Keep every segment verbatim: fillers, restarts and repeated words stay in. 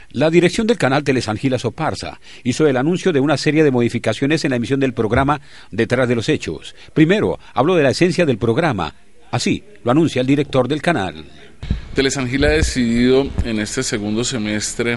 La dirección del canal Telesan Gil Azoparza hizo el anuncio de una serie de modificaciones en la emisión del programa Detrás de los Hechos. Primero, habló de la esencia del programa. Así lo anuncia el director del canal. Telesan Gil ha decidido en este segundo semestre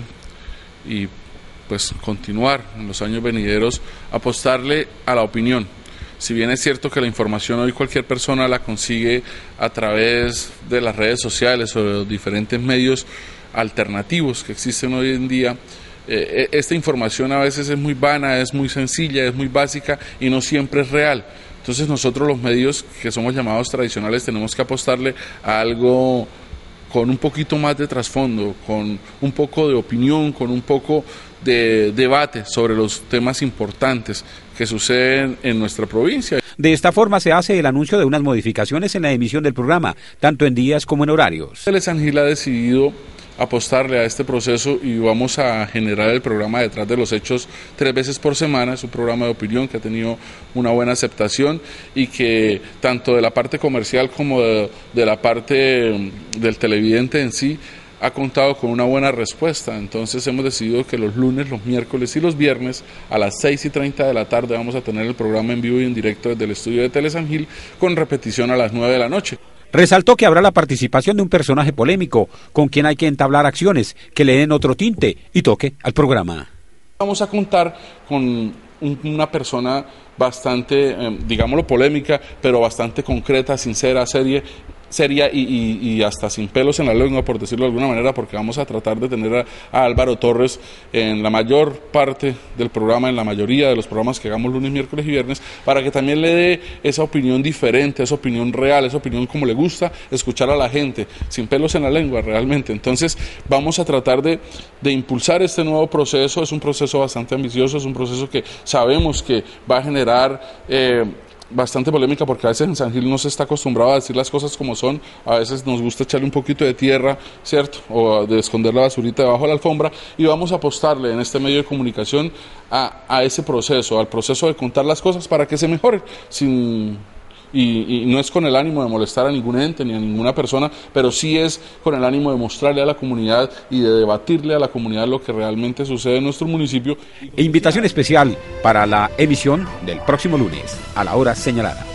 y pues continuar en los años venideros apostarle a la opinión. Si bien es cierto que la información hoy cualquier persona la consigue a través de las redes sociales o de los diferentes medios alternativos que existen hoy en día, eh, esta información a veces es muy vana, es muy sencilla, es muy básica y no siempre es real. Entonces nosotros los medios que somos llamados tradicionales tenemos que apostarle a algo con un poquito más de trasfondo, con un poco de opinión, con un poco de debate sobre los temas importantes que suceden en nuestra provincia. De esta forma se hace el anuncio de unas modificaciones en la emisión del programa, tanto en días como en horarios. Telesan Gil ha decidido apostarle a este proceso y vamos a generar el programa Detrás de los Hechos tres veces por semana. Es un programa de opinión que ha tenido una buena aceptación y que tanto de la parte comercial como de, de la parte del televidente en sí ha contado con una buena respuesta. Entonces hemos decidido que los lunes, los miércoles y los viernes a las seis y treinta de la tarde vamos a tener el programa en vivo y en directo desde el estudio de Telesan Gil con repetición a las nueve de la noche. Resaltó que habrá la participación de un personaje polémico con quien hay que entablar acciones que le den otro tinte y toque al programa. Vamos a contar con un, una persona bastante, eh, digámoslo, polémica, pero bastante concreta, sincera, seria, seria y, y, y hasta sin pelos en la lengua, por decirlo de alguna manera, porque vamos a tratar de tener a, a Álvaro Torres en la mayor parte del programa, en la mayoría de los programas que hagamos lunes, miércoles y viernes, para que también le dé esa opinión diferente, esa opinión real, esa opinión como le gusta escuchar a la gente, sin pelos en la lengua realmente. Entonces vamos a tratar de, de impulsar este nuevo proceso. Es un proceso bastante ambicioso, es un proceso que sabemos que va a generar eh, bastante polémica, porque a veces en San Gil no se está acostumbrado a decir las cosas como son, a veces nos gusta echarle un poquito de tierra, ¿cierto? O de esconder la basurita debajo de la alfombra, y vamos a apostarle en este medio de comunicación a, a ese proceso, al proceso de contar las cosas para que se mejore, sin... Y, y no es con el ánimo de molestar a ningún ente ni a ninguna persona, pero sí es con el ánimo de mostrarle a la comunidad y de debatirle a la comunidad lo que realmente sucede en nuestro municipio. E invitación especial para la emisión del próximo lunes, a la hora señalada.